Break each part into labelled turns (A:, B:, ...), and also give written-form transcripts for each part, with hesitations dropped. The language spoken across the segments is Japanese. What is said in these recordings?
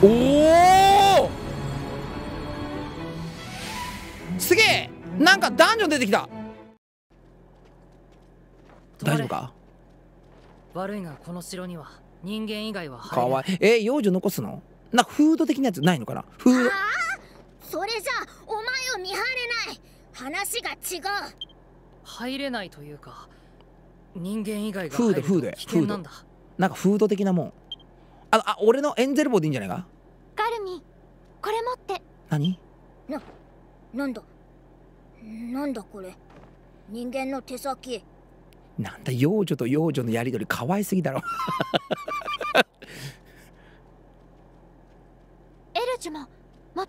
A: おお、すげえ、なんかダンジョン出てきた。大丈夫か。
B: 悪いがこの城には人間以外は
A: かわいい。幼女残すのなんかフード的なやつないのかな。フード。
C: それじゃお前を見張れない。話が違う。
B: 入れないというか、人間以外が
A: フード
B: 入ると危険なんだ。
A: なんかフード的なもん。俺のエンゼルボーでいいんじゃないか。
C: ガルミ、これ持って。
A: 何？
C: なんだこれ。人間の手先。
A: なんだ、幼女と幼女のやりとり可愛すぎだろ。
C: エルジュも持って。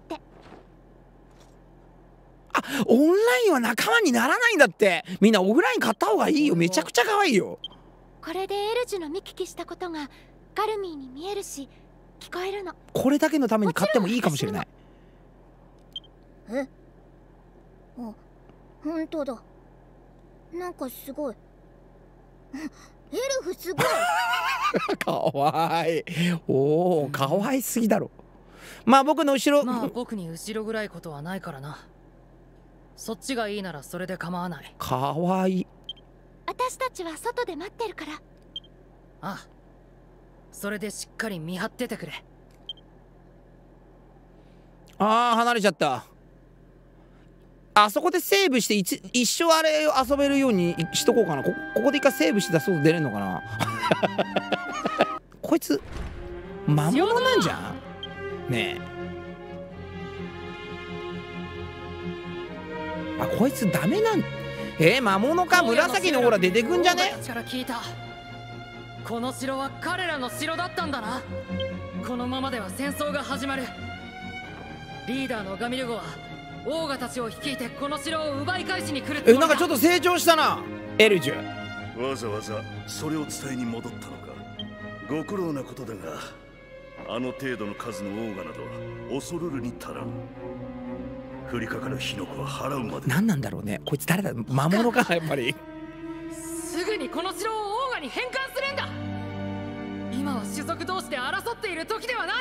A: オンラインは仲間にならないんだって。みんなオフライン買った方がいいよ。めちゃくちゃ可愛いよ。
C: これでエルジュの見聞きしたことがガルミーに見えるし聞こえるの。
A: これだけのために買ってもいいかもしれない。
C: あ、本当だ。なんかすごい。エルフすごい。
A: かわいい。おお、かわいすぎだろ。まあ僕の後ろ、
B: まあ僕に後ろぐらいことはないからな。そっちがいいならそれで構わない。
A: かわいい。
C: 私たちは外で待ってるから。
B: ああ、それでしっかり見張っててくれ。
A: 離れちゃった。あそこでセーブして一生あれ遊べるようにしとこうかな。ここで一回セーブして外出れるのかな。こいつ魔物なんじゃんねえ。こいつダメなん。魔物か。紫のオーラ出てくんじゃね。
B: から聞いた。この城は彼らの城だったんだな。このままでは戦争が始まる。リーダーのガミルゴはオーガたちを率いてこの城を奪い返しに来るって。
A: なんかちょっと成長したな、エルジュ。
D: わざわざそれを伝えに戻ったのか。ご苦労なことだが、あの程度の数のオーガなど恐るるに足らん。降りかかる火の粉は払うまで。
A: 何なんだろうね、こいつ誰だ。魔物かやっぱり。
B: すぐにこの城をオーガに返還するんだ。今は種族同士で争っている時ではない。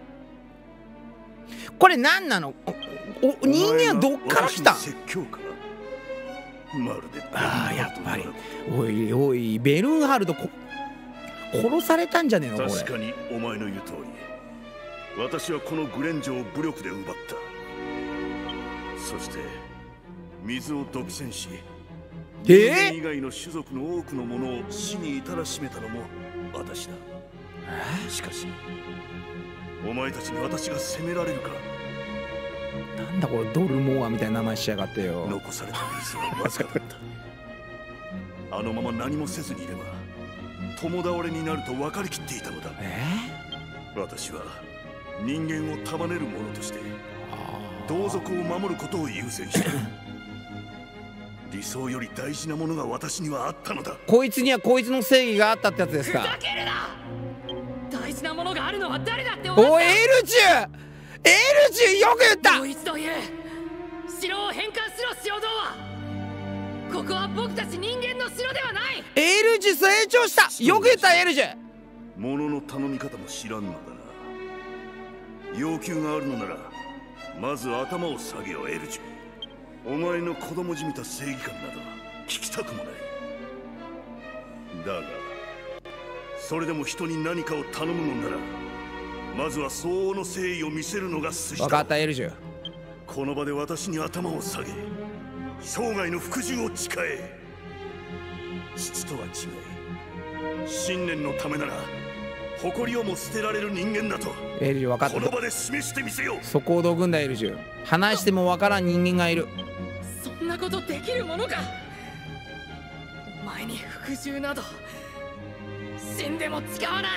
A: これ何なの。人間はどっから来た。
D: 説教か。まるで。
A: やっぱり。おいおい、ベルンハルド殺されたんじゃねえのこれ。
D: 確かにお前の言う通り、私はこのグレンジョを武力で奪った。そして水を独占し、人間以外の種族の多くのものを死に至らしめたのも私だ。しかしお前たちに私が責められるか。
A: なんだこれ、ドルモアみたいな名前しやがってよ。
D: 残された水はわずかだった。あのまま何もせずにいれば共倒れになると分かりきっていたのだ。私は人間を束ねる者として同族を守ることを優先した。理想より大事なものが私にはあったのだ。
A: こいつにはこいつの正義があったってやつですか。
B: ふざけるな。大事なものがあるのは誰だって。
A: おい、エルジュよく言った。
B: もう一度言う。城を返還しろ、塩道は。ここは僕たち人間の城ではない。
A: エルジュ成長した。よく言った、エルジュ。
D: 物の頼み方も知らんのだな。要求があるのならまず頭を下げよ、エルジュ。お前の子供じみた正義感など聞きたくもない。だがそれでも人に何かを頼むのならまずは相応の誠意を見せるのが筋だ。
A: 分かった、エルジュ。
D: この場で私に頭を下げ生涯の服従を誓え。父とは違い信念のためなら誇りをも捨てられる人間だと
A: エルジュ分かった。
D: この場で示してみせよう。
A: そこをどくんだ、エルジュ。話しても分からん人間がいる。
B: そんなことできるものか。お前に服従など死んでも誓わない。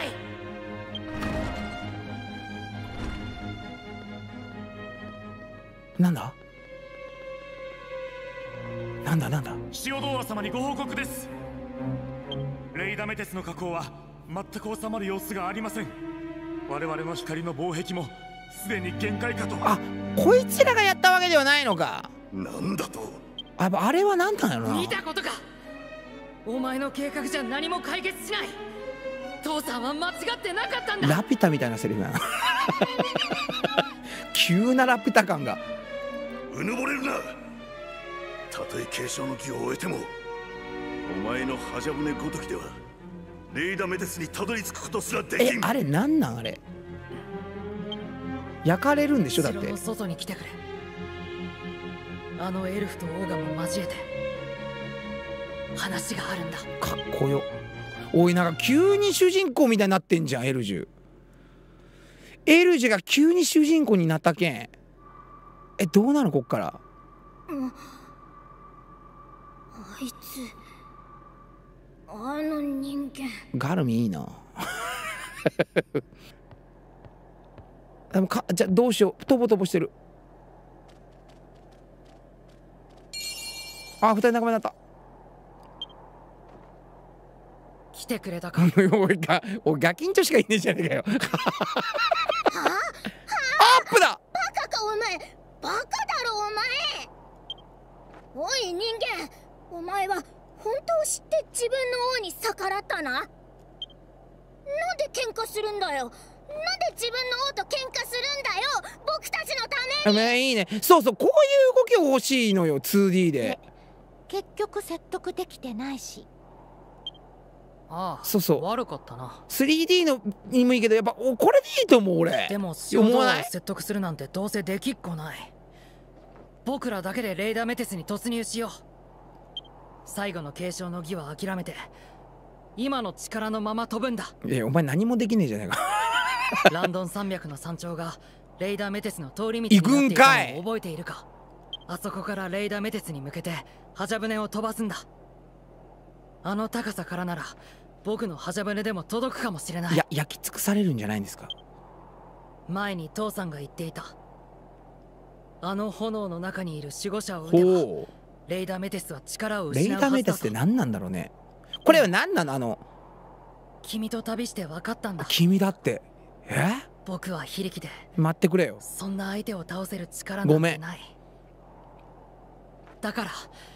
A: なんだ
E: 塩童話様にご報告です。レイダメテスの火口は全く収まる様子がありません。我々の光の防壁もすでに限界かと。
A: こいつらがやったわけではないのか。
D: なんだと。
A: あれは何なんやろな。
B: 見たことか。お前の計画じゃ何も解決しない。父さんは間違ってなかったんだ。
A: ラピュタみたいなセリフやな。 急なラピュタ感が。
D: うぬぼれるな。たとえ継承の儀を終えても、お前のハジャ舟ごときではレイダメテスにたどり着くことすらできん。
A: あれなんなんあれ。焼かれるんでしょだって。
B: 城の外に来てくれ。あのエルフとオーガも交えて話があるんだ。
A: かっこよ。おい、なんか急に主人公みたいになってんじゃんエルジュ。エルジュが急に主人公になったけん。どうなのこっから。
C: あいつ、あの人間。
A: ガルミいいな。でもじゃあどうしよう。トボトボしてる。あ、2人仲間になった。
B: 来てくれたか。
A: おいガキンチョしかいねえじゃねえかよ。アップだ。
C: バカかお前、バカだろお前。おい人間、お前は本当を知って自分の王に逆らったな。なんで喧嘩するんだよ。なんで自分の王と喧嘩するんだよ。僕たちのために。
A: いいね。そうそう、こういう動き欲しいのよ 2D で。
C: 結局説得できてないし。
B: ああ、
A: そうそう、
B: 悪かったな。
A: 3D のにもいいけど、やっぱこれでいいと思う俺。
B: でもシオドアを説得するなんてどうせできっこない。僕らだけでレイダーメテスに突入しよう。最後の継承の儀は諦めて今の力のまま飛ぶんだ。
A: お前何もできねえじゃねえか。
B: ランドン山脈の山頂がレイダーメテスの通り道になっていたのを覚えているか。あそこからレイダーメテスに向けてハジャ舟を飛ばすんだ。あの高さからなら僕のハジャ舟でも届くかもしれない。
A: いや、焼き尽くされるんじゃないんですか。
B: 前に父さんが言っていた。あの炎の中にいる守護者を撃てばレイダーメテスは力を失うはずだと。
A: レイダーメテスって何なんだろうね。これは何なの。
B: 君と旅して分かったんだ。
A: 君だって。
B: 僕は非力で。
A: 待ってくれよ。
B: そんな相手を倒せる力なんてない。だから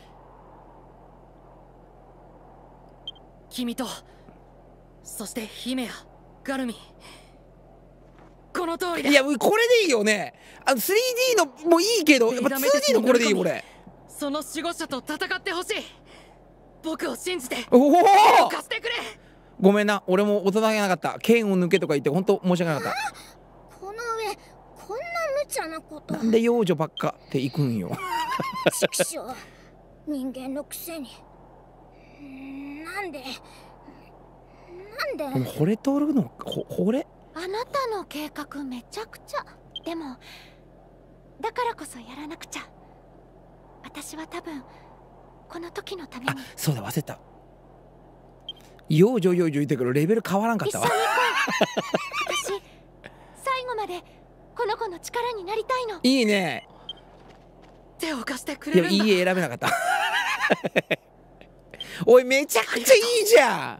B: 君と、そして姫やガルミ、この通りだ。
A: いや、これでいいよね。3D のもいいけど、やっぱ 2D のこれでいい。俺
B: その守護者と戦ってほしい。僕を信じて
A: おお
B: 貸してくれ。
A: ごめんな、俺も大人げなかった。剣を抜けとか言って本当申し訳なかった。
C: この上こんな無茶なこと。
A: なんで幼女ばっかって行くんよ。
C: 畜生、人間のくせに。なんで
A: 惚れとるの。惚れ。
C: あなたの計画めちゃくちゃ。でもだからこそやらなくちゃ。私は多分この時のために。
A: そうだ、忘れた。幼女言ってくるレベル変わらんかったわ。
C: 私最後までこの子の力になりたいの。
A: いいね。
B: 手を貸してくれるんだ。
A: いや、いい絵選べなかった。おい、めちゃくちゃいいじゃ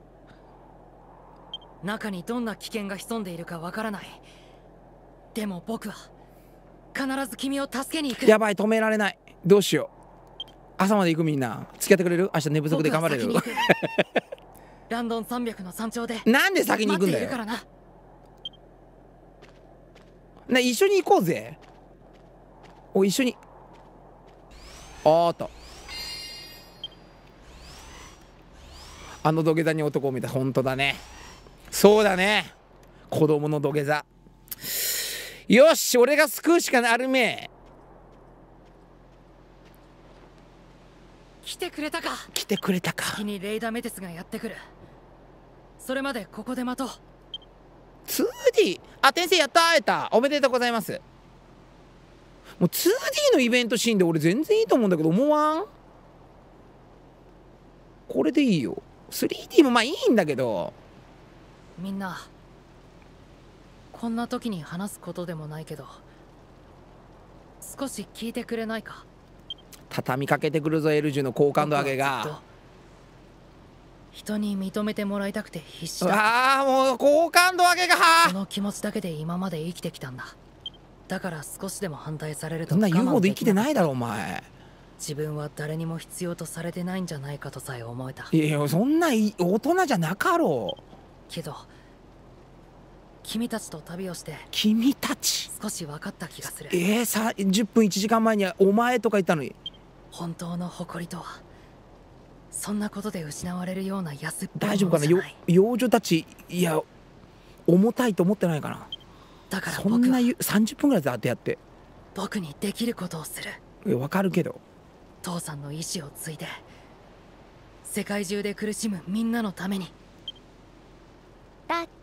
A: ん。
B: 中にどんな危険が潜んでいるかわからない。でも僕は必ず君を助けに行く。
A: やばい、止められない。どうしよう。朝まで行く。みんな付き合ってくれる。明日寝不足で頑張れる。
B: ランドン山脈の山頂で
A: なんで先に行くんだよ。一緒に行こうぜ。一緒に。あった。あの土下座に男を見た。本当だね。そうだね。子供の土下座。よし、俺が救うしかなるめ。
B: 来てくれたか。
A: 来てくれたか。
B: 先にレイダーメテスがやってくる。それまでここで待とう。
A: 2D。 転生やったー。会えた。おめでとうございます。もう 2D のイベントシーンで俺全然いいと思うんだけど、思わん？これでいいよ。 3D もまあいいんだけど。
B: みんなこんな時に話すことでもないけど少し聞いてくれないか。
A: 畳みかけてくるぞエルジュの好感度上げが。
B: 人に認めてもらいたくて必死だ。
A: ああ、もう好感度上げが。
B: その気持ちだけで今まで生きてきたんだ。だから少しでも反対されると
A: そんな言うほど生きてないだろお前。
B: 自分は誰にも必要とされてないんじゃないかとさえ思えた。
A: いや、そんな大人じゃなかろう。
B: けど君たちと旅をして
A: 君たち
B: 少し分かった気がする。
A: 10分1時間前にはお前とか言ったのに。
B: 本当の誇りとはそんなことで失われるような安っぽい
A: 大丈夫かな。
B: ものじゃない。
A: 幼女たち、いや重たいと思ってないかな。
B: だから
A: そんな30分ぐらいで当てやって。
B: 僕にできることをする。
A: わかるけど、
B: 父さんの意志を継いで世界中で苦しむみんなのために。
C: だって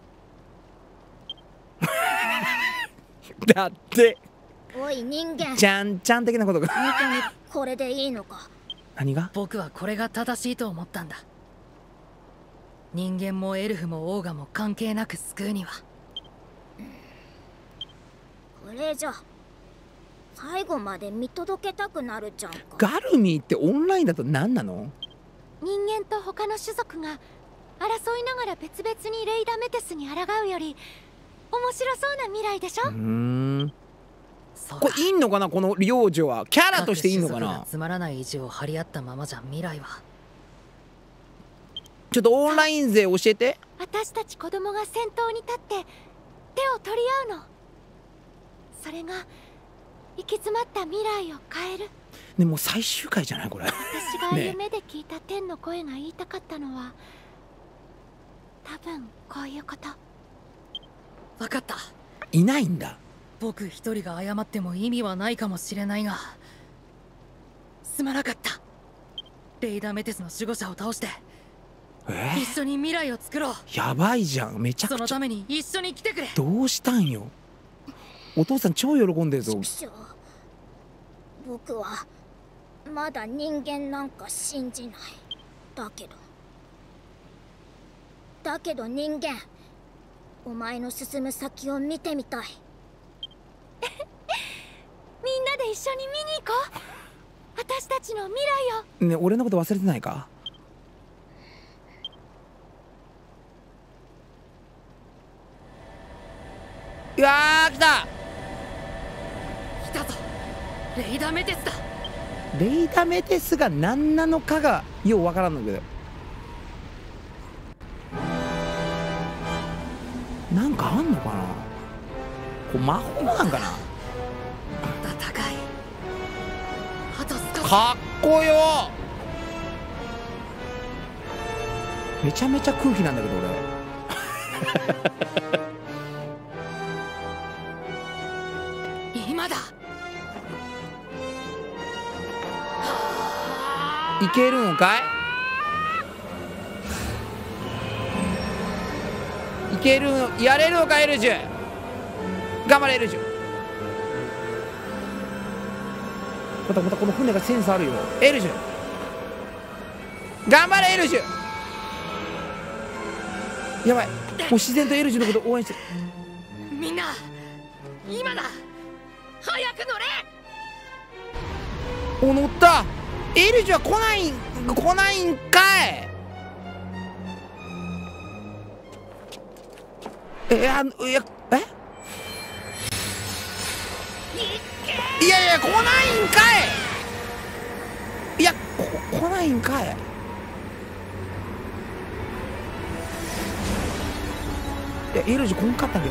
A: だって
C: おい人間、
A: ちゃんちゃん的なことが
C: 本当にこれでいいのか。
A: 何が。
B: 僕はこれが正しいと思ったんだ。人間もエルフもオーガも関係なく救うには。
C: これじゃ最後まで見届けたくなるじゃんか。
A: ガルミーってオンラインだと何なの。
F: 人間と他の種族が争いながら別々にレイダメテスに抗うより面白そうな未来でしょ。
B: そう
A: これいいのかな、この幼女はキャラとしていいのかな。
B: 各種族がつまらない意地を張り合ったままじゃ未来は。
A: ちょっとオンライン勢教えて。
F: 私たち子供が先頭に立って手を取り合うの。それが行き詰まった未来を変える。
A: ね、もう最終回じゃないこれ。
F: 私が夢で聞いた天の声が言いたかったのは、多分こういうこと。
B: 分かった。
A: いないんだ。
B: 僕一人が謝っても意味はないかもしれないが、すまなかった。レイダーメテスの守護者を倒して一緒に未来を作ろう。
A: やばいじゃん、めちゃくちゃ。
B: そのために一緒に来てくれ。
A: どうしたんよ。お父さん超喜んでるぞ。
C: 僕はまだ人間なんか信じない。だけど人間、お前の進む先を見てみたい。
F: みんなで一緒に見に行こう。私たちの未来を。
A: ね、俺のこと忘れてないか。うわー、来た。
B: 来たぞ、レイダーメテスだ。
A: レイダメテスが何なのかがようわからんのけど、なんかあんのかな。これ魔法なんかな。
B: まだ高い。あと少し。
A: かっこよ。めちゃめちゃ空気なんだけど
B: 今だ。
A: 俺。いけるのかい。いけるの、やれるのかエルジュ。頑張れエルジュ。またこの船がセンスあるよエルジュ。頑張れエルジュ。やばい、もう自然とエルジュのこと応援してる。
B: みんな今だ、早く乗れ。
A: お、乗った。エルジュは来ないんかい。いや来ないんかい。いや来ないんかい。いやエルジュ来んかったけど。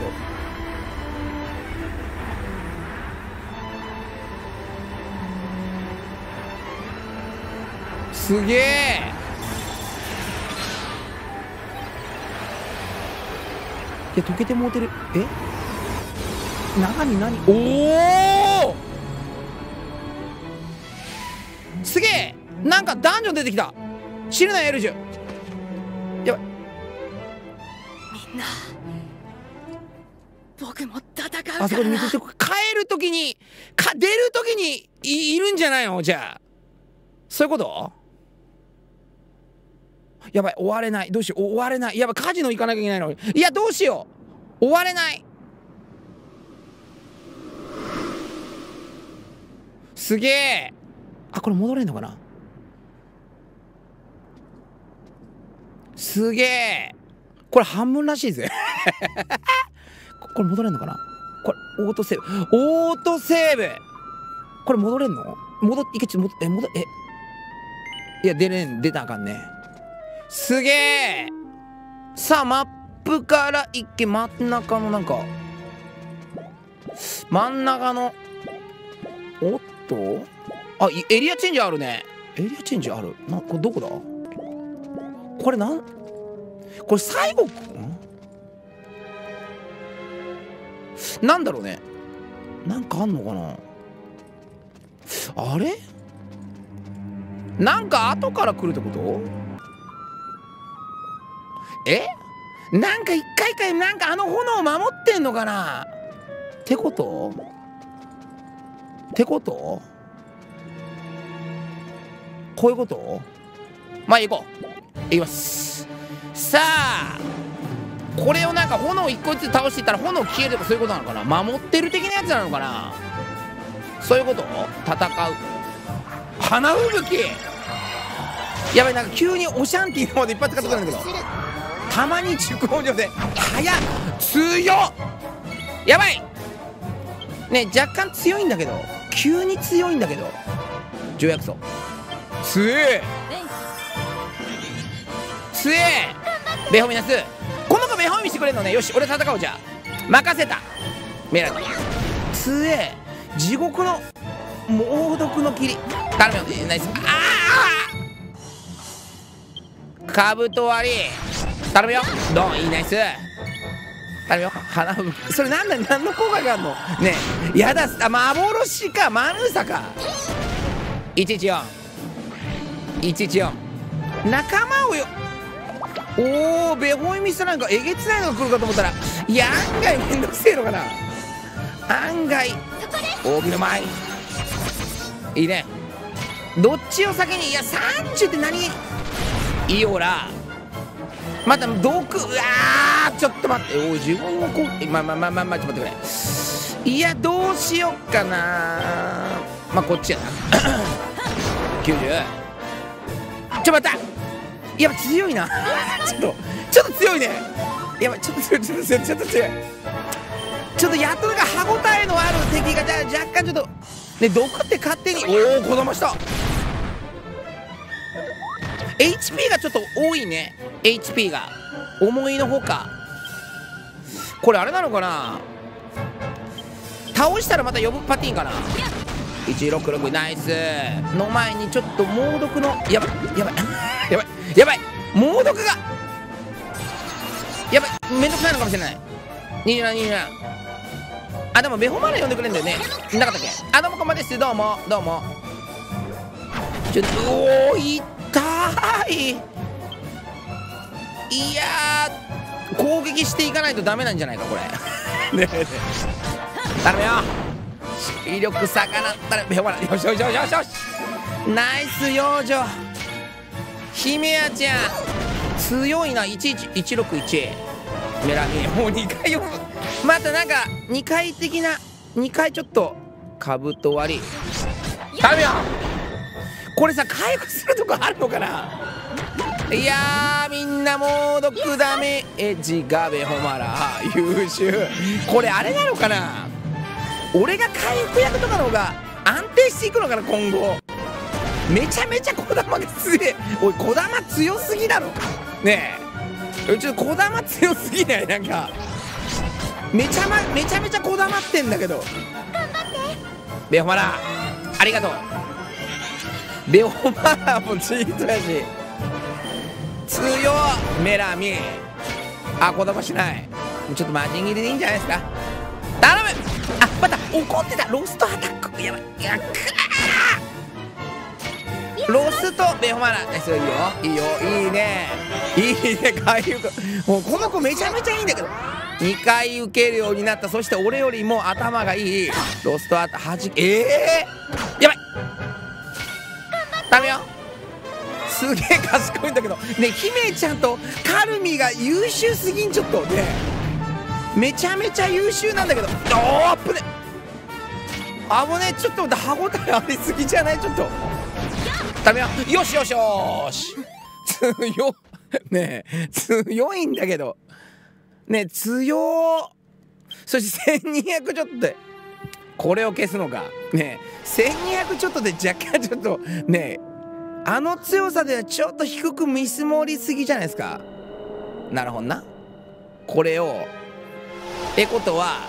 A: すげえ。いや溶けてもうてる。何。おお、すげえ。なんかダンジョン出てきた。死ぬなエルジュ。やばい。
B: みんな僕も戦うからな。
A: あそこに見てて、帰るときに出るときにいるんじゃないの。じゃあそういうこと。やばい、終われない。どうしよう、終われない。やばい、カジノ行かなきゃいけないの。いやどうしよう、終われない。すげえ。あ、これ戻れんのかな。すげえ。これ半分らしいぜこれ戻れんのかな。これオートセーブ。これ戻れんの。いけちょっといや出たらあかんね。すげえ。さあマップから一見真ん中のなんか真ん中のおっとあエリアチェンジあるね。エリアチェンジあるこれどこだこれこれ最後なんだろうね。なんかあんのかなあれなんか後から来るってことなんか一回一回なんかあの炎を守ってんのかなってことこういうことまあ行こう。行きます。さあこれをなんか炎を一個ずつ倒していったら炎消えるとかそういうことなのかな。守ってる的なやつなのかな。そういうこと戦う花吹雪やばい。なんか急にオシャンティーの方で一発使ってくるんだけどたまに熟音上で早っ強っやばいね。若干強いんだけど急に強いんだけど条約層強え強え。ベホミナスこの子ベホミしてくれるのね。よし俺戦おう。じゃあ任せた。メラ強え。地獄の猛毒の霧頼むよ。ナイス。カブト割り頼むよ。ドンいいナイス頼むよ。花吹雪それ何の効果があるのねえ。やだ幻かマヌーサか。114仲間をよ。おおベホイミスなんかえげつないのが来るかと思ったらいや案外めんどくせえのかな。案外扇の前いいね。どっちを先にいや30って何いいオラまた毒うわーちょっと待っておい自分もこうちょっと待ってくれ。いやどうしよっかな。まあこっちやな90ちょ待ったやっぱ強いなちょっと強いね。やばいちょっと強いちょっとやっとなんか歯応えのある敵が若干ちょっとね毒って勝手におおこだました。 HP がちょっと多いね。 HP が思いのほかこれあれなのかな。倒したらまた呼ぶパティーンかな。166ナイスの前にちょっと猛毒のやばい猛毒がやばいめんどくさいのかもしれない。27あでもベホマラ呼んでくれんだよね。なかったっけ。どうもこんばんです。どうもちょっとおお痛い。いや攻撃していかないとダメなんじゃないかこれねえ頼むよ。威力逆らったらベホマラよしナイス幼女姫やちゃん強いな。161メラミもう2回読む。またなんか2回的な2回ちょっとカブト割り頼むよ。これさ回復するとこあるのかな。いやーみんな猛毒ダメエッジガベホマラ優秀。これあれなのかな。俺が回復役とかの方が安定していくのかな今後。めちゃめちゃ小玉が強え。おい小玉強すぎだろねえ。ちょっと小玉強すぎない。なんかめちゃめちゃ小玉ってんだけど。
F: 頑張って
A: ベホマラありがとう。ベホマラもチートやし強メラミ小玉しない。ちょっとマジン切りでいいんじゃないですか。頼む。また怒ってた。ロストアタックやばい。ロスとベホマラそれいいよいいね回復。もうこの子めちゃめちゃいいんだけど2回受けるようになった。そして俺よりも頭がいい。ロストアタはじやばいダメよ。すげえ賢いんだけどね。姫ちゃんとカルミが優秀すぎん。ちょっとねめちゃめちゃ優秀なんだけどアップで危ねえ。ちょっと歯応えありすぎじゃない。ちょっとダメよ。よし強ねえ強いんだけどねえ強。そして1200ちょっとでこれを消すのかねえ。1200ちょっとで若干ちょっとねえ強さではちょっと低く見積もりすぎじゃないですか。なるほどな。 これをことは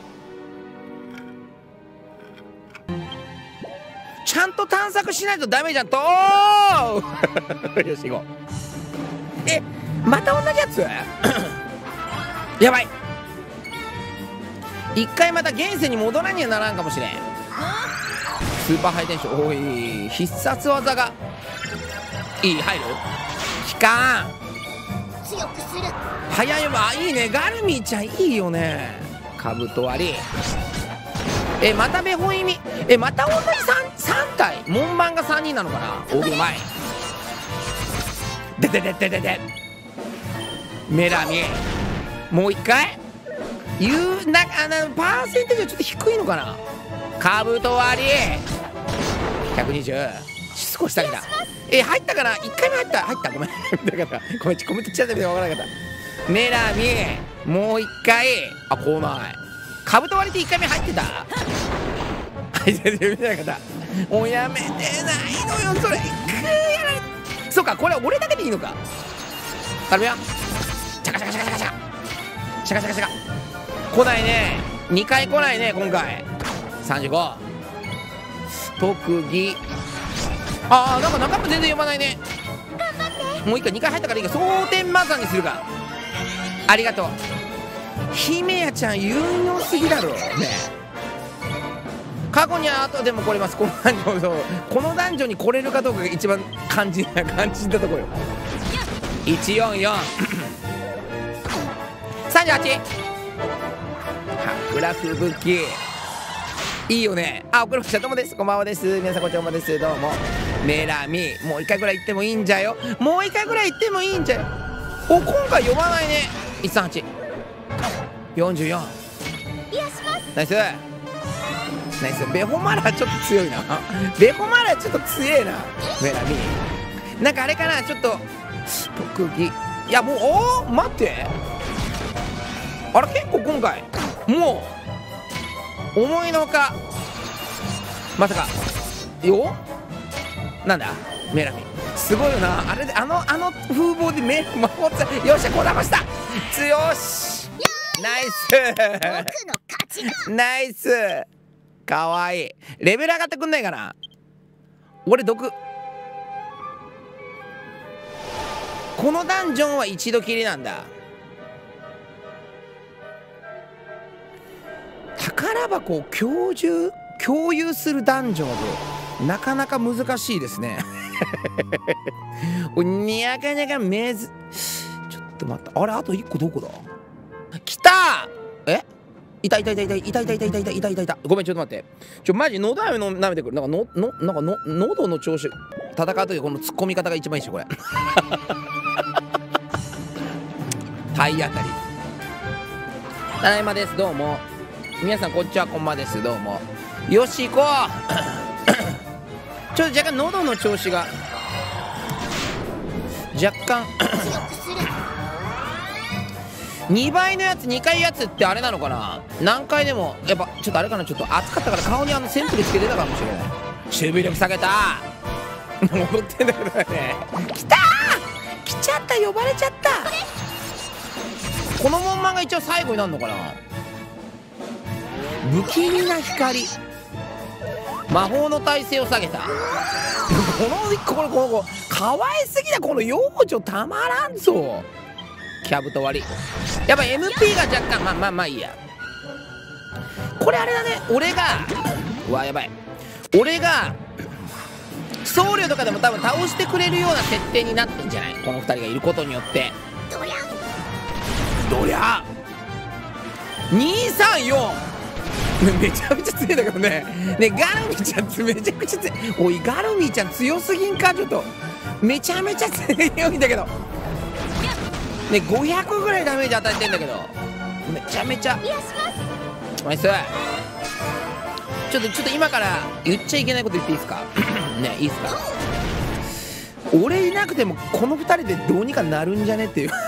A: ちゃんと探索しないとダメじゃんとよし行こう。また同じやつやばい、一回また現世に戻らにはならんかもしれん。スーパーハイテンション、おい必殺技がいい、入る効かん、
C: 強くする。
A: 早いわ、いいね、ガルミーちゃんいいよね。カブト割り、またベホイミ、また同じ 3体、門番が3人なのかな。大喜利前でメラミ、もう一回パーセンテージはちょっと低いのかな。カブト割り120、少し下げた。入ったかな、1回目入ったごめんだからごめんコメントちゃって分からなかった。メラミもう1回、来ない。カブト割りって1回目入ってた入ってて見てなかった。もうやめてないのよそれ。そうか、これ俺だけでいいのか。頼むよ、チャカチャカチャカチャカチャチャカチャカチャカ来ないね、2回来ないね今回。35特技、なんか中身全然読まないね。もう1回2回入ったからいいか、蒼天魔山にするか。ありがとう姫谷ちゃん、有用すぎだろね。過去には後でも来れます。このダンジョン、このダンジョンに来れるかどうかが一番肝心なところよ。144 38白楽武器いいよね。送られました。どうもです。こんばんはです。皆さんこんにちはです。どうも。メラミ、もう一回ぐらい言ってもいいんじゃよ。もう一回ぐらい言ってもいいんじゃよ。今回読まないね。138 44ナイスナイス。ベホマラちょっと強いな。ベホマラちょっと強えな。メラミなんかあれかな、ちょっと特技、いやもう待って、あれ結構今回もう思いのほか、まさかよ、なんだメラミすごいよな。あれであの風貌で目守って、よっしゃこだました、強し、ナイス
C: 僕の勝ちだ。
A: ナイス、かわいい。レベル上がってくんないかな。俺毒、このダンジョンは一度きりなんだ。宝箱を共有するダンジョンなかなか難しいですねにゃかにゃかちょっと待った、あれあと1個どこだ。来たー、いた。ごめんちょっと待って、マジ喉飴の舐めてくる。なんか喉の調子、戦う時この突っ込み方が一番いいしこれ体当たり。ただいまです。どうも皆さんこんにちは、こんばんです。どうもよし行こうちょっと若干喉の調子が若干2倍のやつ2回やつってあれなのかな。何回でもやっぱちょっとあれかな、ちょっと暑かったから顔に扇風機つけてたかもしれない。守備力下げた戻ってんだけどね。来たー、来ちゃった、呼ばれちゃった。この門番が一応最後になるのかな。不気味な光、魔法の耐性を下げた。この子かわいすぎだ、この幼女たまらんぞ。キャブと割り、やっぱ MP が若干まあいいや。これあれだね、俺がやばい、俺が僧侶とかでも多分倒してくれるような設定になってんじゃない、この2人がいることによって。どりゃ234めちゃくちゃ強いんだけどね。ね、ガルミちゃんめちゃくちゃ強い。おいガルミちゃん強すぎんか、ちょっとめちゃめちゃ強いんだけどね。500ぐらいダメージ与えてんだけど、めちゃめちゃナイス。ちょっと今から言っちゃいけないこと言っていいですかね、いいですか。俺いなくてもこの2人でどうにかなるんじゃねっていうね、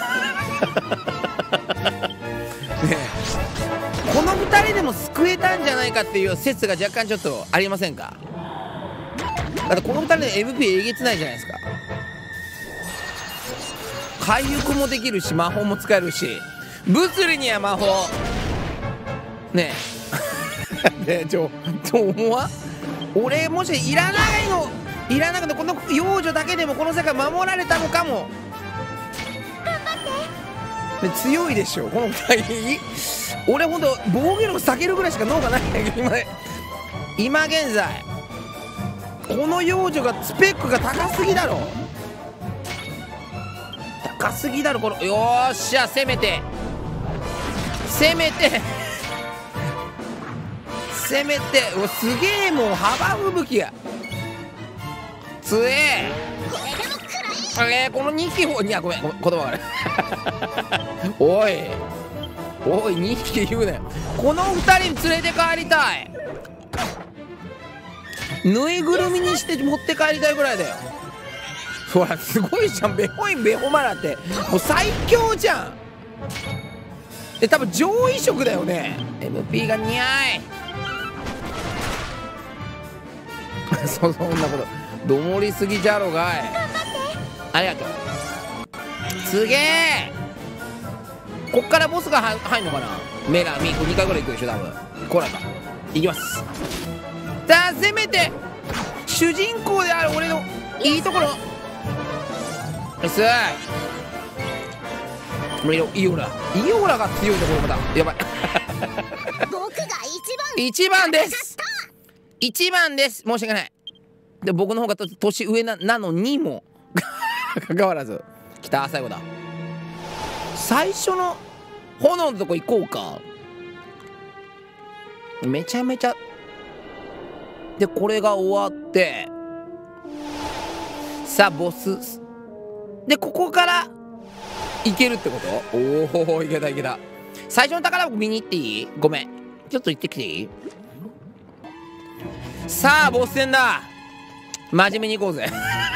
A: この2人でも救えたんじゃないかっていう説が若干ちょっとありませんか。だってこの2人で MP えげつないじゃないですか。回復もできるし魔法も使えるし、 物理には魔法ねえねえ思わん？俺もしいらなくてこの幼女だけでもこの世界守られたのかも。で強いでしょこの2人。俺ほんと防御力下げるぐらいしか脳がないんだけど今現在この幼女がスペックが高すぎだろ。高すぎだろこの。よーっしゃ攻めてうわすげえもう幅吹雪や強え。この2匹いやごめん言葉がねおい2匹言うなよ。この2人連れて帰りたい。ぬいぐるみにして持って帰りたいぐらいだよ。ほらすごいじゃんベホインベホマラってもう最強じゃん。で多分上位色だよね。 MP が似合いそんなことどもりすぎじゃろがい。ありがとう。すげえ。こっからボスが入んのかな。メラミ2回ぐらい行くでしょ多分。こらか行きます。さあせめて主人公である俺のいいところですもうイオラが強いところまたやばい
C: 僕が
A: 1番です1番です。申し訳ない。で僕の方が年上なのにもかかわらず来た。最後だ。最初の炎のとこ行こうか。めちゃめちゃでこれが終わってさあボスでここからいけるってこと。おおいけたいけた。最初の宝箱見に行っていい？ごめんちょっと行ってきていい？さあボス戦だ。真面目に行こうぜ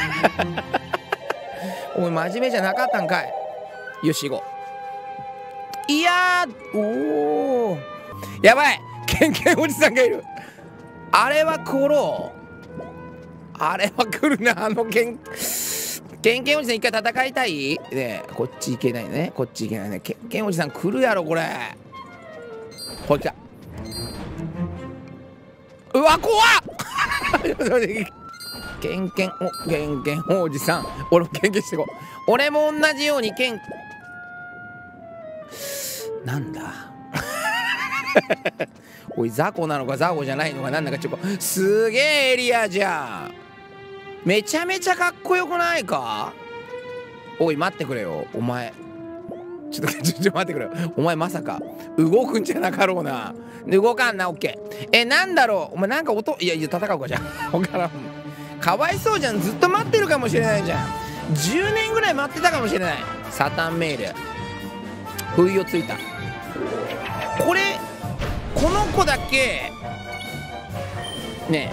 A: おい真面目じゃなかったんかい。よし行こう。いやーおおやばいケンケンおじさんがいる。あれは来ろう。あれは来るな。ケンケンおじさん一回戦いたいねえ。こっち行けないね。こっち行けないね。ケンケンおじさん来るやろこれ。これ来た。うわ怖っケンケンおじさん。俺もケンケンしてこう。俺も同じようになんだおいザコなのかザコじゃないのかなんだかちょっとすげえエリアじゃん。めちゃめちゃかっこよくないか。おい待ってくれよお前。ちょっと待ってくれよお前。まさか動くんじゃなかろうな。動かんな。オッケー。なんだろうお前なんか音いや戦うかじゃん分からん。かわいそうじゃん。ずっと待ってるかもしれないじゃん。10年ぐらい待ってたかもしれない。サタンメール不意をついた。この子だけね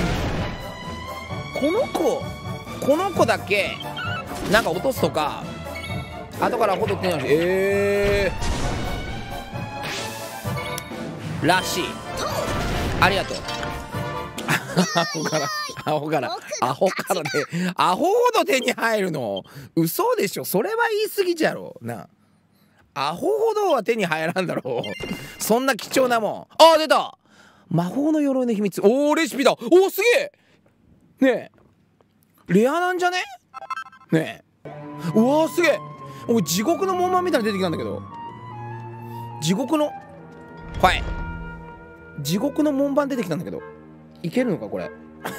A: えこの子だけなんか落とすとか後からほどってないしらしい。ありがとうアホからでアホほど手に入るの嘘でしょ。それは言い過ぎじゃろな。アホほどは手に入らんだろうそんな貴重なもん。あ出た魔法の鎧の秘密。おおレシピだ。おおすげえねえレアなんじゃねねえ。うわすげえ。おい地獄の門番みたいに出てきたんだけど。地獄の門番出てきたんだけどいけるのかこれ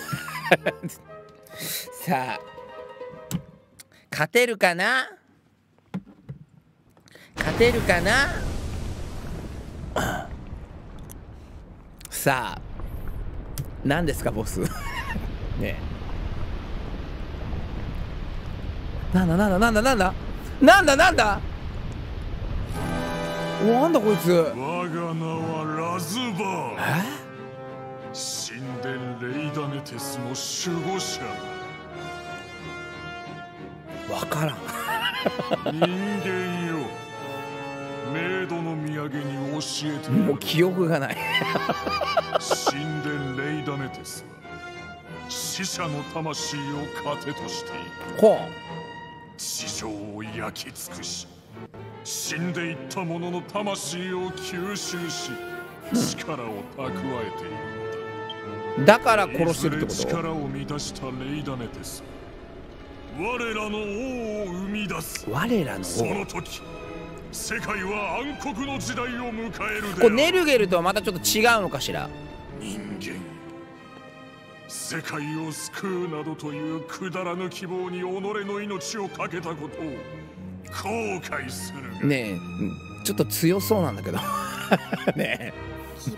A: さあ勝てるかなさあ何ですかボスねえ。なんだなんだこいつ。
D: 我が名はラズバー。神殿レイダネテスの守護者。
A: わからん
D: 人間よメイドの土産に教えて
A: もう記憶がない
D: 神殿レイダネテスは死者の魂を糧として
A: ほう
D: 地上を焼き尽くし
E: 死んでいった者の魂を吸収し力を蓄えているんだ。
A: だから殺してるってこと？
E: 力を満たしたレイダメテス、我らの王を生み出す。
A: 我らの王。
E: その時世界は暗黒の時代を迎えるである。
A: これネルゲルとはまたちょっと違うのかしら。
E: 人間よ、世界を救うなどというくだらぬ希望に己の命を懸けたことを後悔する。
A: ねえ、ちょっと強そうなんだけどねえ。
C: 希望、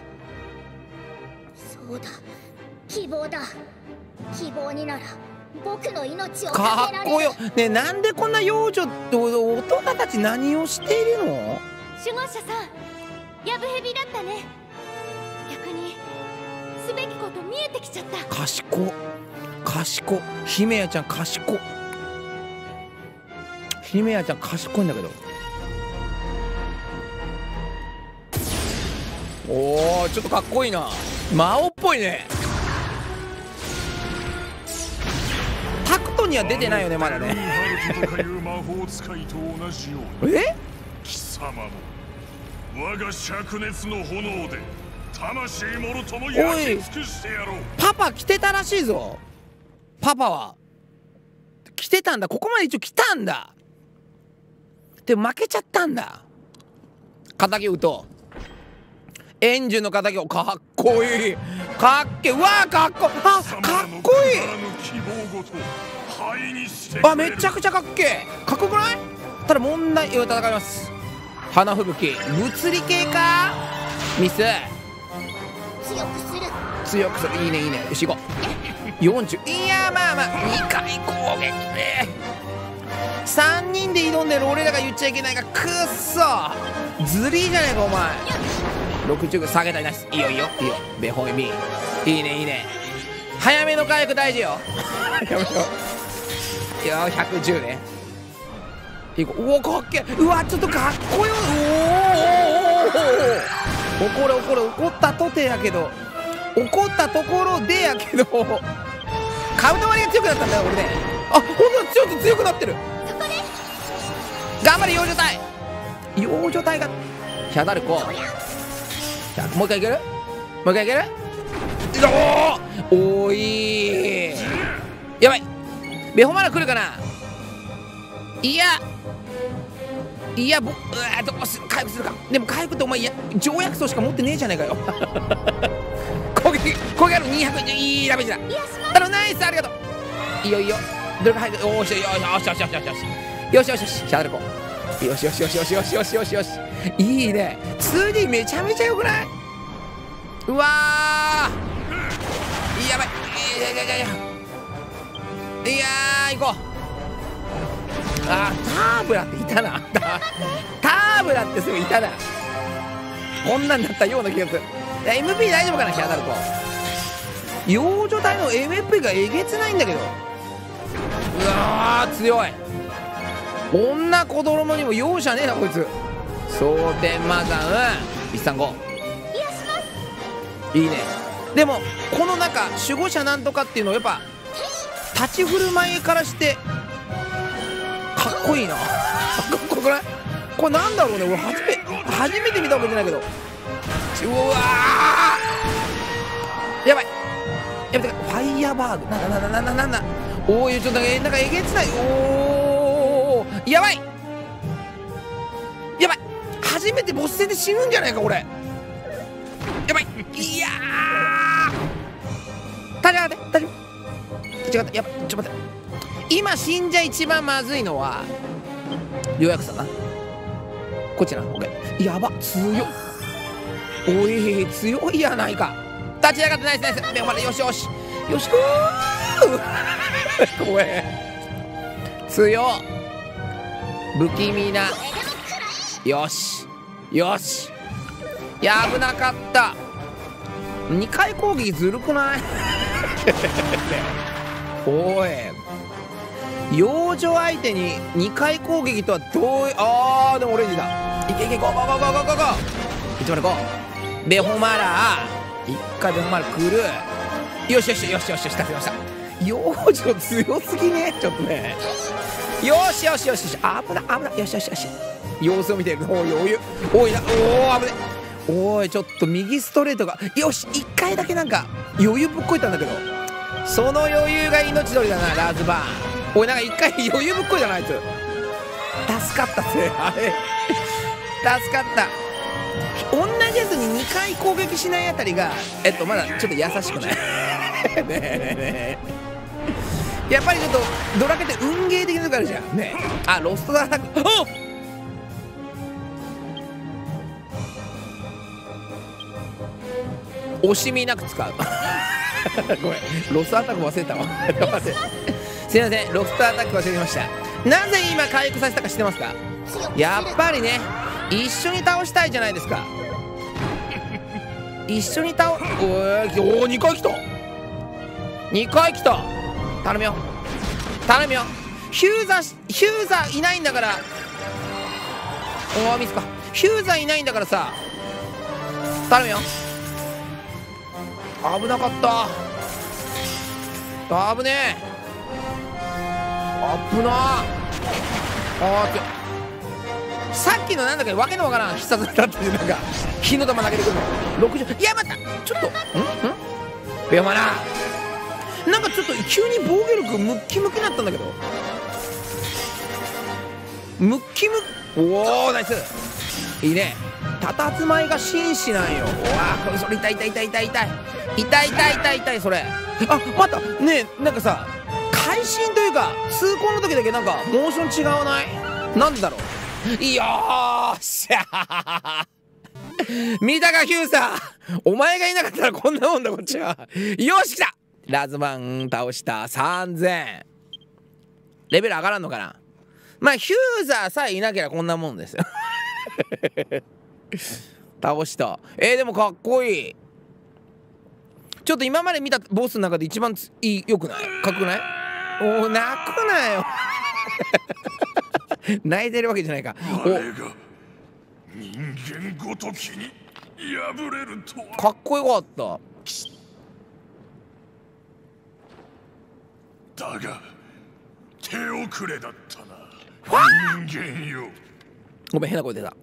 C: そうだ、希望だ。希望になら僕の命を
A: か
C: かけられる。
A: っこよ。ねえ、なんでこんな幼女と大人たち何をしているの？
F: 守護者さん、やぶへびだったね。逆にすべきこと見えてきちゃった。
A: 賢姫谷ちゃん賢。姫谷ちゃん賢いんだけど。おお、ちょっとかっこいいな。魔王っぽいね。タクトには出てないよね、まだね。え？
E: 貴様も我が灼熱の炎で魂もろとも焼き尽くしてやろう。
A: パパ来てたらしいぞ。パパは来てたんだ。ここまで一応来たんだ。で負けちゃったんだ。敵を撃とう。エンジンの敵を。かっこいい。かっけ。うわー、かっこ。あ、かっこいい。あ、めちゃくちゃかっけー。かっこよくない？ただ問題、戦います。花吹雪、物理系か。ミス。
C: 強くする。
A: 強くする。いいねいいね。よし行こう。40。いやまあまあ2回攻撃ね。3人で挑んでる俺らが言っちゃいけないが、くっそずりーじゃねえかお前。60下げたい。ナイス。いいよいいよいいよ。ベホイミいいねいいね。早めの回復大事よやめよう。いや110ね。いこう。うお、かっけえ。うわ、ちょっとかっこよ。おお、怒ったとてやけど、怒ったところでやけど、カウント割りが強くなったんだよ俺ね。あ、ほんとだ、ちょっと強くなってる。頑張れ幼女隊。幼女隊がヒャダルコ。もう一回いける？もう一回いける？おい、やばい。ベホマラ来るかな。いやどうする？回復するか。でも回復ってお前、いや条約層しか持ってねえじゃねえかよ攻撃ある。200。いいダメージだ。ナイス、ありがとう。いいよいいよ。どれか入る。よしよしシャダルコ。よし。いいね。 2D めちゃめちゃよくない？うわー、やばい。いやー、行こう。あ、ターブラっていたなターブラってすぐいたな。こんなんだったような気がする。MP 大丈夫かな、ヒャダルコ。幼女隊の MP がえげつないんだけど。うわー、強い。女子供にも容赦ねえなこいつ。蒼天魔山135。いいね。でもこの中守護者なんとかっていうのをやっぱ立ち振る舞いからしてかっこいいなかっこよくない？これなんだろうね。俺初めて見たわけじゃないけど。うわー、やばい。ファイヤーバーグなんだ。おーい、ちょっとなんかえげつない。おー、やばい。初めてボス戦で死ぬんじゃないか俺。やばい。いやー、立ち上がって。やばい、ちょっと待って。今死んじゃ一番まずいのは予約さんな。こっちな。オッケー。やば、強っ。おい、強いやないか。立ち上がって。ナイス。でもまだよし。怖え。強っ。不気味な。よし。いや、危なかった。2回攻撃ずるくないおい、幼女相手に2回攻撃とはどういう。あー、でもオレンジだ。いけゴー105。ベホマラー1回。ベホマラー来る。よし助けました。幼女強すぎねちょっとね。よし危ない。よし様子を見てる。おい余裕、おいな、おお危ね。おいちょっと右ストレートが、よし1回だけなんか余裕ぶっこいたんだけど、その余裕が命取りだなラズバーン。おいなんか1回余裕ぶっこいたなあいつ。助かったぜあれ助かった。同じやつに2回攻撃しないあたりがまだちょっと優しくないねえねえやっぱりちょっとドラケって運ゲー的なとこあるじゃんね。あロストアタック、あっ惜しみなく使うごめんロストアタック忘れたわすいませんロストアタック忘れてました。なぜ今回復させたか知ってますか。やっぱりね一緒に倒したいじゃないですか。一緒に倒おお2回来た2回来た。頼むよ頼むよ。ヒューザーいないんだから。おおミスか。ヒューザーいないんだからさ頼むよ。危なかった。危ねえ危なあ。さっきのなんだっけわけのわからん必殺だったじゃん。なんか火の玉投げてくるの60。いや待ったちょっといやまななんかちょっと急に防御力ムッキムキになったんだけど。ムッキムおおナイスいいね。たたずまいが紳士なんよ。うわこれそれ痛い痛い痛い痛い痛い痛い痛い痛い痛いそれ。あまたねえなんかさ会心というか通行の時だけなんかモーション違わない。なんでだろう。よーしゃ見たかヒューサーお前がいなかったらこんなもんだこっちは。よし来たラズマン倒した3000。レベル上がらんのかな。まあヒューザーさえいなければこんなもんですよ倒した。でもかっこいい。ちょっと今まで見たボスの中で一番よくないかっこよくない。おお泣くなよ泣いてるわけじゃないか。
D: 我が人間ごときに敗れるとは。
A: かっこよかった。
D: だが手遅れだったな人間よ。
A: ごめん変な声出た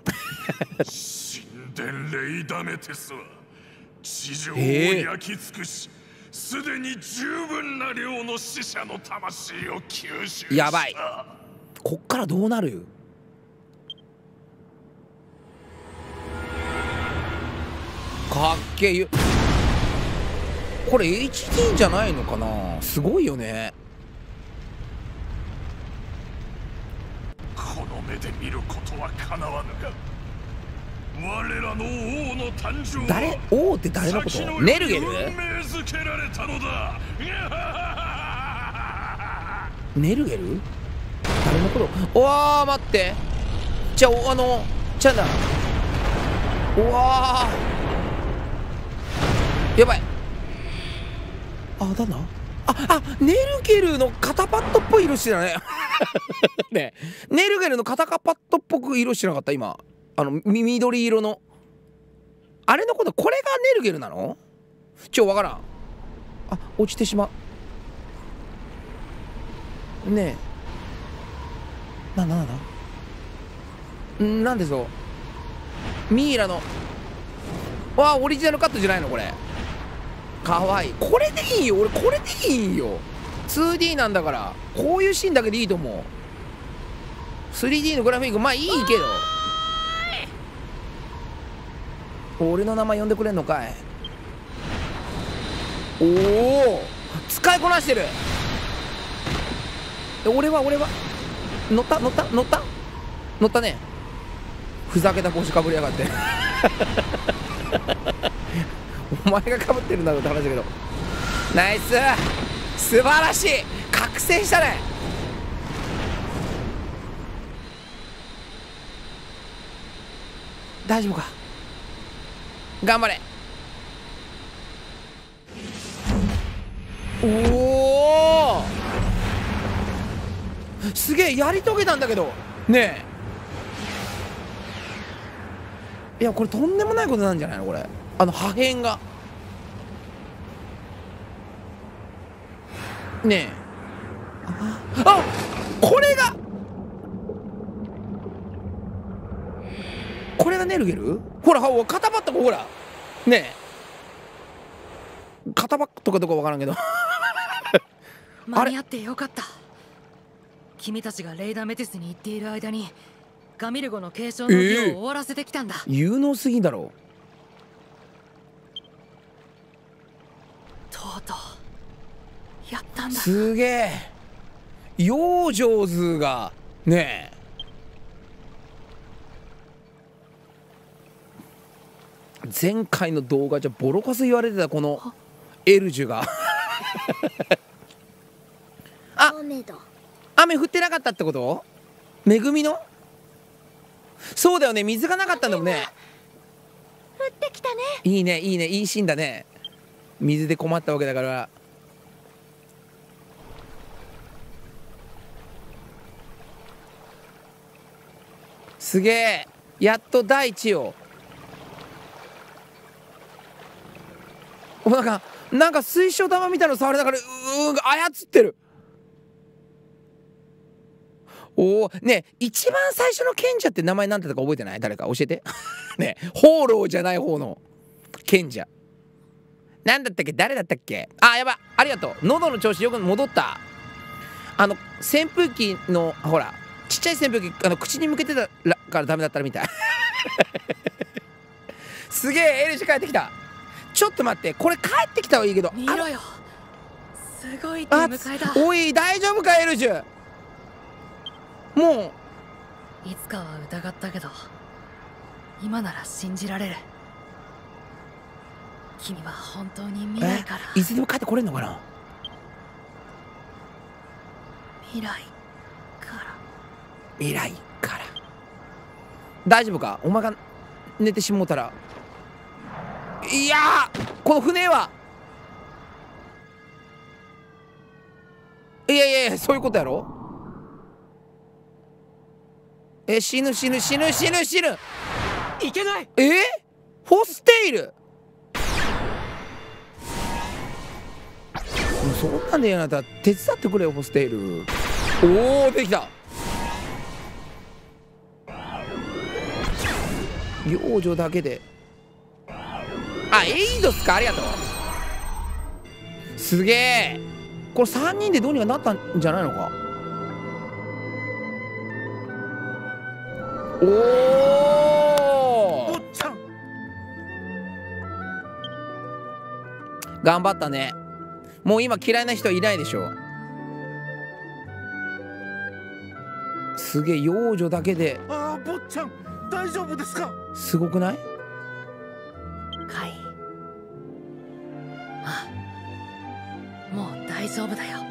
D: 神殿レイダメテスは地上を焼き尽くし、すでに十分な量の死者の魂を吸収した。
A: やばいこっからどうなる。かっけえ。これ HD じゃないのかな。すごいよね。
D: この目で見ることはかなわぬが我らの王の誕生は
A: 誰王って誰のこと。ネルゲル。
D: 運命づけられたのだ
A: ネルゲル誰のこと。おわ待ってじゃあちゃんだ。うわやばい。だなネルゲルの肩パッドっぽい色してたねねネルゲルの肩パッドっぽく色してなかった今。緑色のあれのこと。これがネルゲルなの。わからん。落ちてしまうねえ。なんでそうミイラのオリジナルカットじゃないのこれ。かわいい。これでいいよ俺これでいいよ。 2D なんだからこういうシーンだけでいいと思う。 3D のグラフィックまあいいけど。俺の名前呼んでくれんのかい。おお使いこなしてる。俺は乗ったね。ふざけた帽子かぶりやがってお前がかぶってるんだろうって話だけど。ナイス素晴らしい覚醒したね。大丈夫か。頑張れ。おおすげえやり遂げたんだけどねえ。いやこれとんでもないことなんじゃないのこれ。破片がねえ。これがこれがネルゲル？ほら肩パッドほらねえ、肩パッドかどうかわからんけど
B: 間に合ってよかった。君たちがレイダメテスに行っている間にガミルゴの継承の儀を終わらせてきたんだ。
A: 有能すぎだろ。
B: とうとうやったんだ。
A: すげえ、養生図がねえ、前回の動画じゃボロカス言われてたこのエルジュがあ、雨降ってなかったってこと？恵みの？そうだよね、水がなかったんだもんね。
F: 降ってきたね。
A: いいねいいね、いいシーンだね。水で困ったわけだから。すげえ、やっと大地を。なんか水晶玉みたいなの触りながら操ってる。おお、ねえ、一番最初の賢者って名前なんてたか覚えてない？誰か教えてねえ、放浪じゃない方の賢者なんだったっけ？誰だったっけ？あ、やば、ありがとう。喉の調子よく戻った。扇風機のほらちっちゃい扇風機口に向けてたからダメだったらみたいすげえ、エルジュ帰ってきた。ちょっと待って、これ帰ってきたはいいけど、
B: 見ろよ、すごい手迎えだ。
A: おい、大丈夫かエルジュ？も
B: ういつかは疑ったけど今なら信じられる。君は本当に未来から。
A: いつでも帰ってこれんのかな？
B: 未来から
A: 大丈夫か？お前が寝てしもうたら。いやー、この船はいやそういうことやろ。死ぬいけない。フォステイル、そんなんでやなったら手伝ってくれよフォステイル。おお、できた。養生だけで。あ、エイドっすか？ありがとう。すげえ、これ3人でどうにかなったんじゃないのか。おお、頑張ったね。もう今嫌いな人いないでしょ。すげえ、養女だけで。
G: ああ、坊ちゃん大丈夫ですか？
A: すごくない？
B: カイ、あ、もう大丈夫だよ。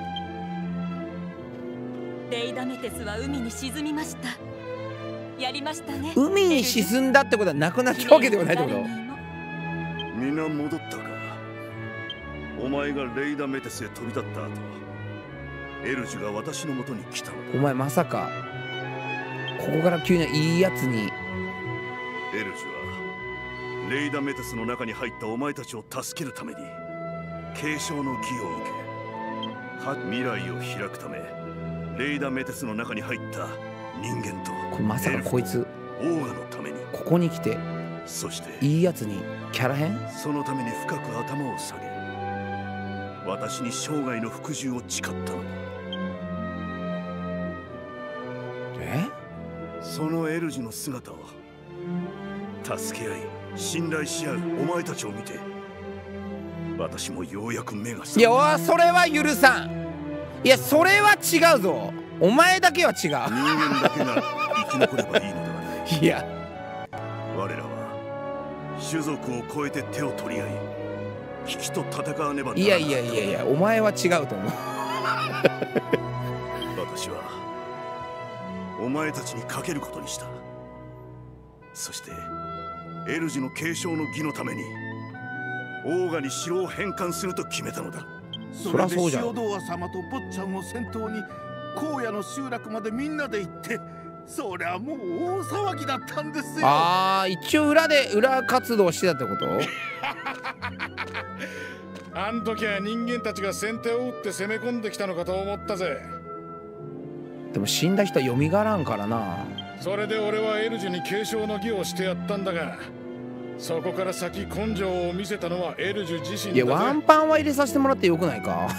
H: レイダメテスは海に沈みました。やりましたね。
A: 海に沈んだってことはなくなったわけではないってこと？
D: 皆戻ったか。お前がレイダメテスへ飛び立った後、エルジュが私のもとに来たのだ。
A: お前まさかここから急にいいやつに。
D: エルジュはレイダメテスの中に入ったお前たちを助けるために継承の儀を受け、未来を開くためレイダメテスの中に入った人間と、
A: これまさかこいつ
D: オーガのために
A: ここに来て、
D: そして
A: いいやつにキャラ変？
D: そのために深く頭を下げ、私に生涯の服従を誓ったのだ。そのエルジュの姿を、助け合い信頼し合うお前たちを見て、私もようやく目が覚めた。
A: いや、それは許さん。いや、それは違うぞ。お前だけは違う。人
D: 間だけが生き残ればいいのではない。
A: いや、
D: 我らは種族を超えて手を取り合い、危機と戦わねばならない。
A: いや、お前は違うと思う
D: 私はお前たちにかけることにした。そしてエルジュの継承の儀のためにオーガに城を返還すると決めたのだ。
G: それで塩童話様と坊ちゃんを先頭に荒野の集落までみんなで行って、そりゃもう大騒ぎだったんですよ。
A: ああ、一応裏活動してたってこと？
I: あん時は人間たちが先手を打って攻め込んできたのかと思ったぜ。
A: でも死んだ人は蘇らんからな。
I: それで俺はエルジュに継承の儀をしてやったんだが、そこから先根性を見せたのはエルジュ自身だ。
A: いや、ワンパンは入れさせてもらってよくないか。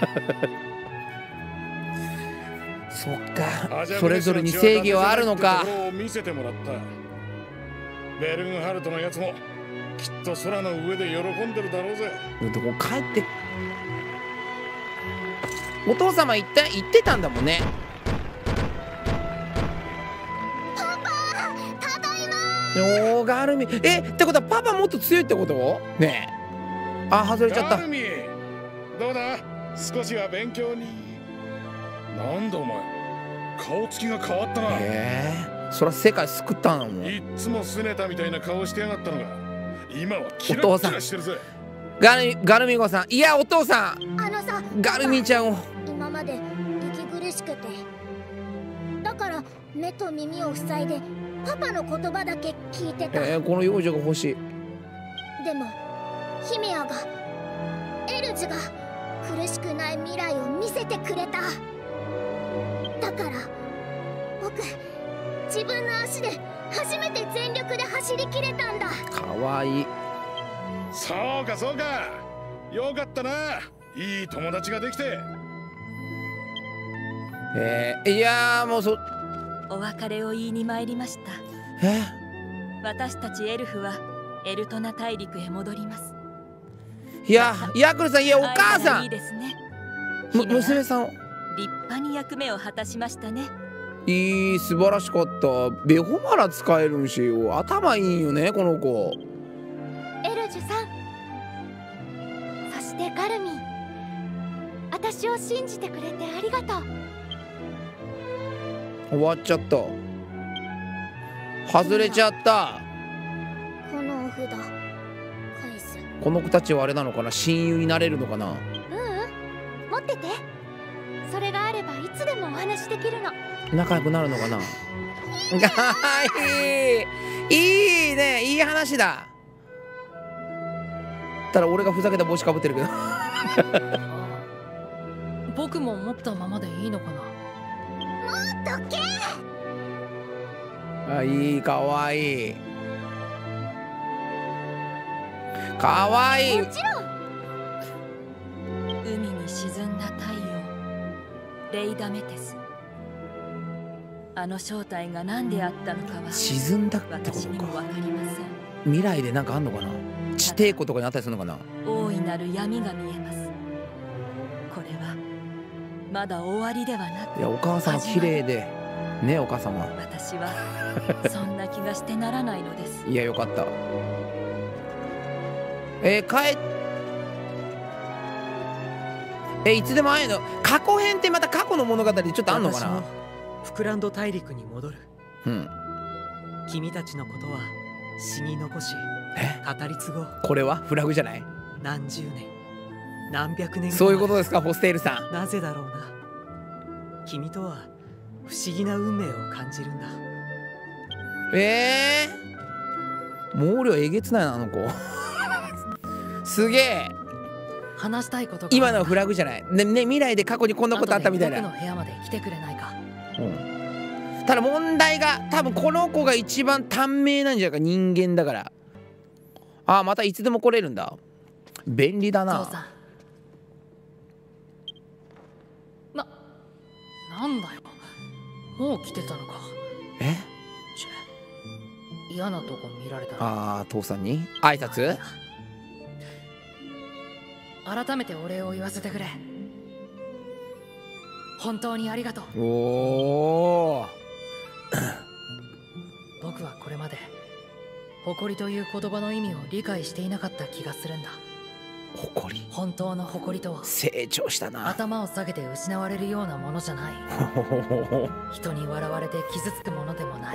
A: そっか、それぞれに正義はあるのか。
I: 見せてもらった。ベルンハルトのやつもきっと空の上で喜んでるだろうぜ。
A: どこ帰ってお父様言ってたんだもんね。
C: パパ、ただいま。
A: おー、ガルミ。ってことはパパもっと強いってことねえ。あ、外れちゃった。
I: ガルミ、どうだ、少しは勉強に。なんだお前、顔つきが変わったな。
A: そら世界救ったのもん。
I: いっつもすねたみたいな顔してやがったのが今はキラッキラしてるぜ。
A: ガルミゴさん、いやお父さん、
C: さ、
A: ガルミちゃんを
C: 今まで息苦しくて、だから目と耳を塞いでパパの言葉だけ聞いてた。
A: この幼女が欲しい。
C: でもヒメアが、エルジュが苦しくない未来を見せてくれた。だから僕、自分の足で初めて全力で走りきれたんだ。
A: かわいい。
I: そうかそうか、よかったな、いい友達ができて。
A: いやもう
H: お別れを言いに参りました。私たちエルフはエルトナ大陸へ戻ります。
A: いや、ヤクルさん、いやお母さん、
H: いいですね。
A: 娘さんを
H: 立派に役目を果たしましたね。
A: いい、素晴らしかった。ベホマラ使えるんしよ。頭いいんよねこの子。
F: エルジュさん、そしてガルミン、私を信じてくれてありがとう。
A: 終わっちゃった。外れちゃった。
C: このお札返す。
A: この子たちはあれなのかな、親友になれるのかな。
F: 持ってて。それがあればいつでもお話できるの。
A: 仲良くなるのかな。いいね、いい話だ。ただ俺がふざけた帽子かぶってるけど。
B: 僕も持ったままでいいのかな。
C: もっとけ。
A: いい、かわいい。かわいい。
F: もちろん。
H: 海に沈んだ太陽、レイダメテス。あの正体が何であったのかは
A: 沈んだってこと
H: 私にもわかりません。
A: 未来でなんかあんのかな。地底湖とかにあったりするのかな。
H: 大いなる闇が見えます。これはまだ終わりではなく、
A: いや、お母様綺麗でね、お母様。
H: 私はそんな気がしてならないのです。
A: いや、よかった。いつでも会えるの。過去編ってまた過去の物語ちょっとあんのかな。
J: フクランド大陸に戻る。
A: うん
J: 君たちのことは詩に残し語り継ごう。
A: これはフラグじゃない。
J: 何十年何百年後、
A: そういうことですか、ホステールさん。
J: なぜだろうな。君とは不思議な運命を感じるんだ。
A: 毛量えげつないな、あの子。すげえ。
B: 話したいことが
A: 今のはフラグじゃない。ね、未来で過去にこんなことあったみたいな。
B: 僕の部屋まで来てくれないか。
A: ただ問題が、多分この子が一番短命なんじゃないか、人間だから。またいつでも来れるんだ。便利だな。
B: 父さん、なんだよ、もう来てたのか。嫌なとこ見られたな。
A: 父さんに挨拶。
B: 改めてお礼を言わせてくれ。本当にありがとう。
A: おー。
B: 僕はこれまで誇りという言葉の意味を理解していなかった気がするんだ。
A: 誇り、
B: 本当の誇りとは
A: 成長したな。
B: 頭を下げて失われるようなものじゃない。人に笑われて傷つくものでもない。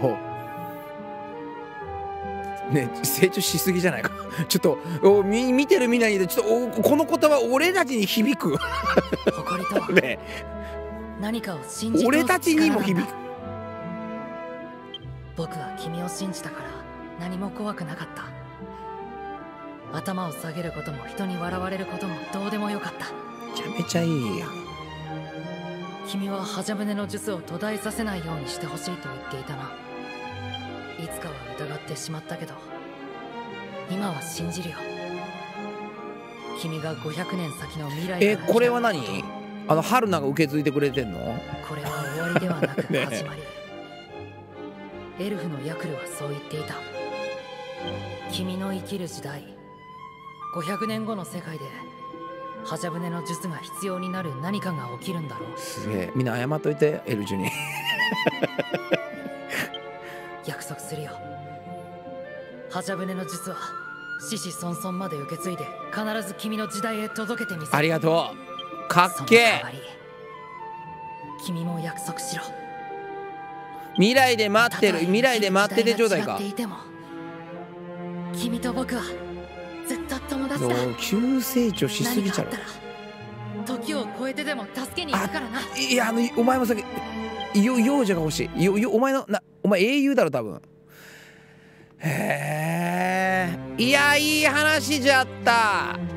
A: ね、成長しすぎじゃないか。ちょっと見てるみんなにちょっとこの言葉俺たちに響く。
B: 誇りとは
A: ね、
B: 何かを信じ、
A: 俺たちにも響く。
B: 僕は君を信じたから何も怖くなかった。頭を下げることも人に笑われることもどうでもよかった。
A: めちゃめちゃいいやん。
B: 君はハジャブネの術を途絶えさせないようにしてほしいと言っていたな。いつかは疑ってしまったけど今は信じるよ。君が500年先の未来
A: これは何？春菜が受け継いでくれてんの？
B: これは終わりではなく始まり、エルフのヤクルはそう言っていた。君の生きる時代、500年後の世界でハジャブネの術が必要になる何かが起きるんだろう。
A: すげえ、みんな謝っといて、エルジュに。
B: 約束するよ。ハジャブネの術は子々孫々まで受け継いで必ず君の時代へ届けてみせる。
A: ありがとう。かっけえ。
B: 君も約束しろ。
A: 未来で待ってる、未来で待っててちょうだいか。
B: 君と僕はずっと友達だ。
A: 急成長しすぎちゃう。
B: 時を超えてでも助けに行くからな。
A: いや、お前もさっき幼女が欲しい。お前英雄だろ多分。へえ、いや、いい話じゃった。